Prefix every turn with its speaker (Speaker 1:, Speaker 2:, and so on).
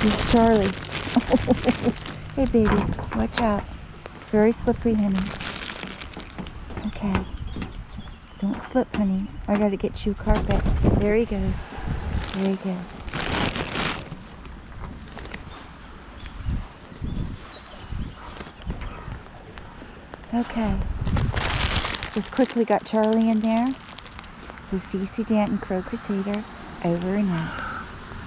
Speaker 1: Here's Charlie. Hey baby, watch out. Very slippery, honey. Okay. Don't slip, honey. I gotta get you a carpet. There he goes. There he goes. Okay. Just quickly got Charlie in there. This is DC Danton, Crow Crusader, over and out.